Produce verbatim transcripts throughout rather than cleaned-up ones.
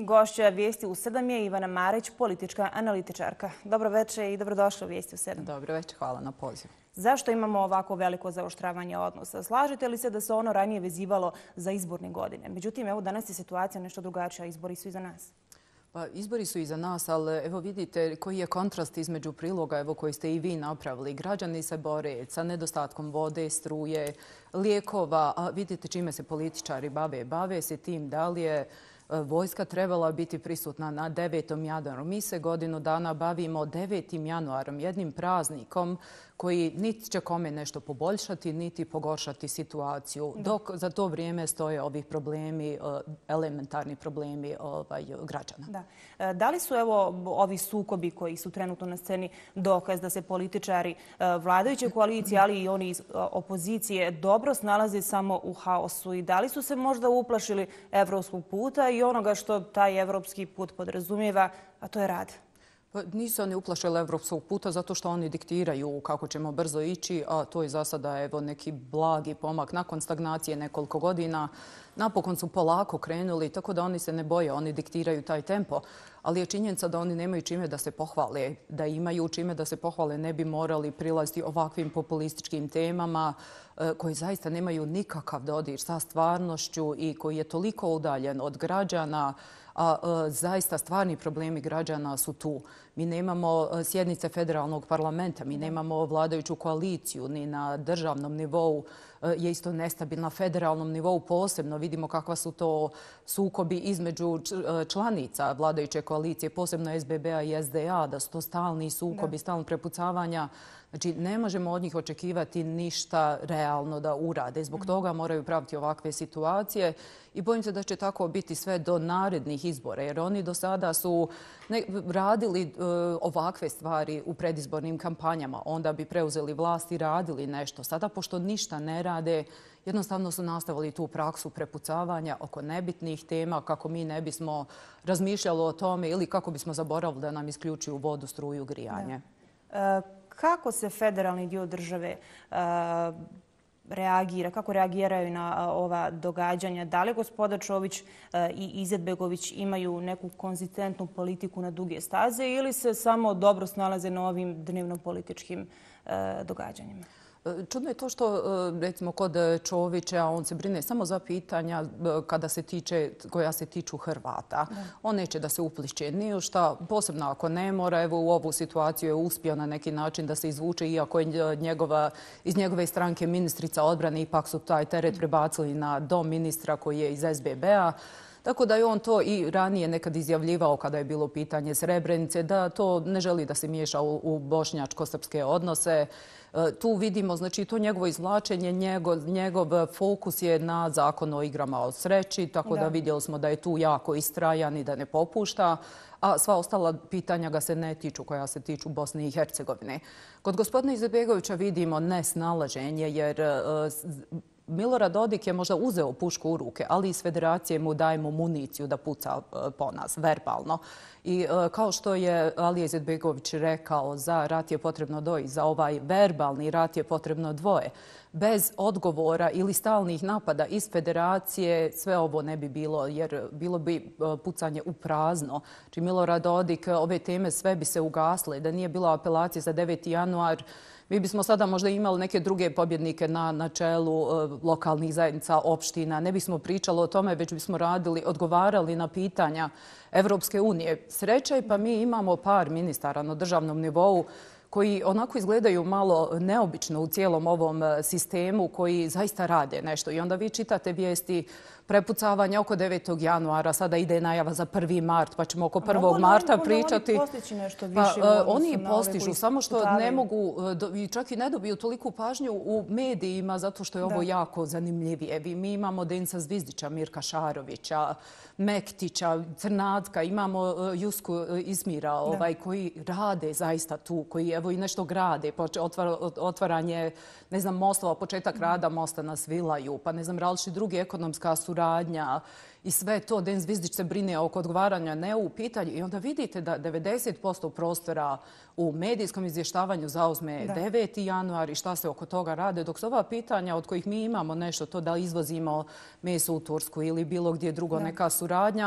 Gošća Vijesti u sedam je Ivana Marić, politička analitičarka. Dobro večer i dobrodošli u Vijesti u sedam. Dobro večer, hvala na pozivu. Zašto imamo ovako veliko zaoštravanje odnosa? Slažete li se da se ono ranije vezivalo za izborne godine? Međutim, evo danas je situacija nešto drugačija, izbori su iza nas. Pa, izbori su iza nas, ali evo vidite koji je kontrast između priloga evo, koji ste i vi napravili. Građani se bore sa nedostatkom vode, struje, lijekova, a vidite čime se političari bave. Bave se tim da li je vojska trebala biti prisutna na devetom januaru. Mi se godinu dana bavimo devetim januarom, jednim praznikom koji niti će kome nešto poboljšati, niti pogoršati situaciju. Dok za to vrijeme stoje ovi problemi, elementarni problemi ovaj, građana. Da. Da li su evo ovi sukobi koji su trenutno na sceni dokaz da se političari vladajuće koalicije, ali i oni iz opozicije dobro snalaze samo u haosu? I da li su se možda uplašili evropskog puta i onoga što taj evropski put podrazumijeva, a to je rad? Pa nisu oni uplašili evropskog puta zato što oni diktiraju kako ćemo brzo ići, a to je za sada evo, neki blagi pomak. Nakon stagnacije nekoliko godina napokon su polako krenuli, tako da oni se ne boje, oni diktiraju taj tempo. Ali je činjenica da oni nemaju čime da se pohvale. Da imaju čime da se pohvale ne bi morali prilaziti ovakvim populističkim temama koji zaista nemaju nikakav dodir sa stvarnošću i koji je toliko udaljen od građana, a zaista stvarni problemi građana su tu. Mi nemamo sjednice federalnog parlamenta, mi nemamo vladajuću koaliciju ni na državnom nivou. Je isto nestabilna federalnom nivou posebno. Vidimo kakva su to sukobi između članica vladajuće koalicije, posebno S B B-a i S D A, da su to stalni sukobi, stalno prepucavanja. Znači, ne možemo od njih očekivati ništa realno da urade. Zbog toga moraju praviti ovakve situacije i bojim se da će tako biti sve do narednih izbora, jer oni do sada su radili ovakve stvari u predizbornim kampanjama. Onda bi preuzeli vlast i radili nešto. Sada, pošto ništa ne rade, jednostavno su nastavili tu praksu prepucavanja oko nebitnih tema kako mi ne bismo razmišljali o tome ili kako bismo zaboravili da nam isključuju vodu, struju, grijanje. Da. Kako se federalni dio države reagira, kako reagiraju na ova događanja? Da li gospoda Čović i Izetbegović imaju neku konzistentnu politiku na duge staze ili se samo dobro snalaze na ovim dnevno-političkim događanjima? Čudno je to što, recimo, kod Čovića on se brine samo za pitanja kada se tiče, koja se tiču Hrvata. Da. On neće da se upliče ni u šta, posebno ako ne mora. Evo u ovu situaciju je uspio na neki način da se izvuče, iako je njegova, iz njegove stranke ministrica odbrane, ipak su taj teret prebacili na dom ministra koji je iz S B B-a. Tako da je on to i ranije nekad izjavljivao kada je bilo pitanje Srebrenice, da to ne želi da se miješa u, u bošnjačko-srpske odnose. Tu vidimo, znači, to njegovo izvlačenje, njegov, njegov fokus je na zakon o igrama o sreći, tako da. da vidjeli smo da je tu jako istrajan i da ne popušta, a sva ostala pitanja ga se ne tiču, koja se tiču Bosne i Hercegovine. Kod gospodina Izetbegovića vidimo nesnalaženje, jer Milorad Dodik je možda uzeo pušku u ruke, ali iz federacije mu dajemo municiju da puca po nas, verbalno. I kao što je Alija Izetbegović rekao, za rat je potrebno dvoje, za ovaj verbalni rat je potrebno dvoje. Bez odgovora ili stalnih napada iz federacije sve ovo ne bi bilo, jer bilo bi pucanje u prazno. Či Milorad Dodik, ove teme sve bi se ugasle. Da nije bilo apelacije za deveti januar, mi bismo sada možda imali neke druge pobjednike na, na čelu uh, lokalnih zajednica, opština. Ne bismo pričali o tome, već bismo radili, odgovarali na pitanja Evropske unije. Sreća je pa mi imamo par ministara na državnom nivou koji onako izgledaju malo neobično u cijelom ovom sistemu, koji zaista rade nešto. I onda vi čitate vijesti prepucavanja oko devetog januara, sada ide najava za prvi mart, pa ćemo oko prvog marta pričati. Mogu oni postići nešto više? Pa, oni postižu, samo što ne mogu, čak i ne dobiju toliku pažnju u medijima, zato što je ovo da. jako zanimljivije. Mi imamo Denisa Zvizdića, Mirka Šarovića, Mektića, Crnacka, imamo Jusku Ismira, ovaj, koji rade zaista tu, koji evo i nešto grade, otvaranje, ne znam, mostova, početak rada mosta na Svilaju, pa ne znam, različiti drugi ekonomska suradnja i sve to. Denis Zvizdić se brine oko odgovaranja ne u pitanju i onda vidite da devedeset posto prostora u medijskom izvještavanju zauzme da. deveti januar i šta se oko toga rade, dok su ova pitanja od kojih mi imamo nešto, to da izvozimo meso u Tursku ili bilo gdje drugo da. neka suradnja,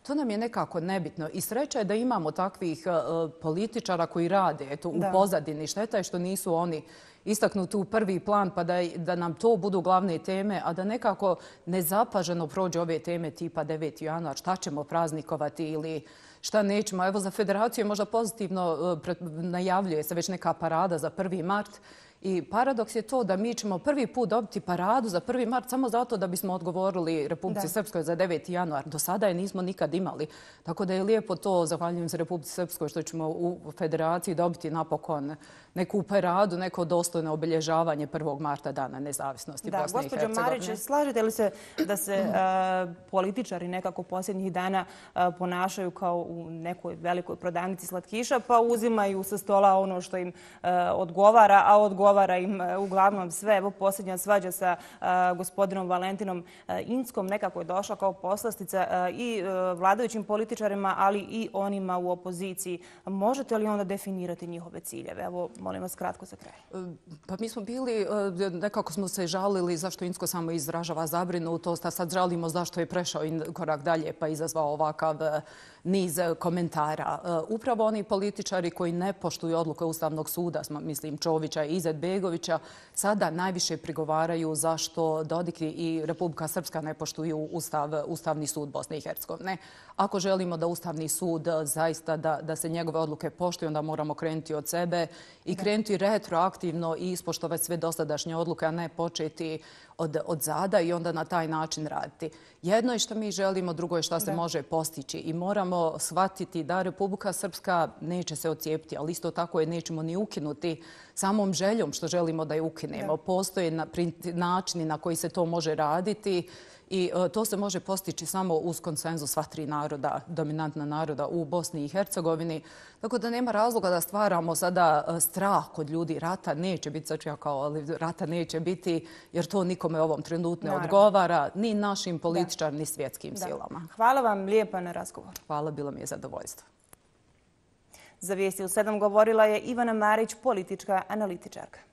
to nam je nekako nebitno. I sreća je da imamo takvih političara koji rade eto, u pozadini. Šteta je što nisu oni istaknuti u prvi plan pa da, da nam to budu glavne teme, a da nekako nezapaženo prođe ove teme tipa deveti januar, šta ćemo praznikovati ili šta nećemo. Evo za federaciju je možda pozitivno najavljuje se već neka parada za prvi mart. I paradoks je to da mi ćemo prvi put dobiti paradu za prvi mart samo zato da bismo odgovorili Republici Srpskoj za deveti januar. Do sada je nismo nikad imali. Tako da je lijepo to, zahvaljujem se Republici Srpskoj, što ćemo u federaciji dobiti napokon neku paradu, neko dostojno obilježavanje prvog marta Dana nezavisnosti Bosne i Hercegovine. Gospođo Marić, slažete li se da se političari nekako posljednjih dana ponašaju kao u nekoj velikoj prodavnici slatkiša pa uzimaju sa stola ono što im odgovara, a odgovara odgovara im uglavnom sve. Evo posljednja svađa sa gospodinom Valentinom Inckom nekako je došla kao poslastica i vladajućim političarima, ali i onima u opoziciji. Možete li onda definirati njihove ciljeve? Evo, molim vas kratko za kraj. Pa mi smo bili, nekako smo se žalili zašto Incko samo izražava zabrinutost, a sad žalimo zašto je prešao korak dalje pa izazvao ovakav niz komentara. Upravo oni političari koji ne poštuju odluke Ustavnog suda, mislim Čovića i Izetbegovića, sada najviše prigovaraju zašto Dodik i Republika Srpska ne poštuju Ustav, Ustavni sud Bosne i Hercegovine. Ako želimo da Ustavni sud zaista da, da se njegove odluke poštuju, onda moramo krenuti od sebe i krenuti retroaktivno i ispoštovati sve dosadašnje odluke, a ne početi od, od zada i onda na taj način raditi. Jedno je što mi želimo, drugo je što se može postići i moramo shvatiti da Republika Srpska neće se odcijepiti, ali isto tako je nećemo ni ukinuti samom željom što želimo da je ukinemo. Postoje na, načini na koji se to može raditi i to se može postići samo uz konsenzus sva tri naroda, dominantna naroda u Bosni i Hercegovini. Tako da nema razloga da stvaramo sada strah kod ljudi. Rata neće biti, sad ću ja kao, ali rata neće biti jer to nikome u ovom trenutku ne odgovara, ni našim političarima, ni svjetskim silama. Hvala vam lijepa na razgovor. Hvala, bilo mi je zadovoljstvo. Za Vijesti u sedam govorila je Ivana Marić, politička analitičarka.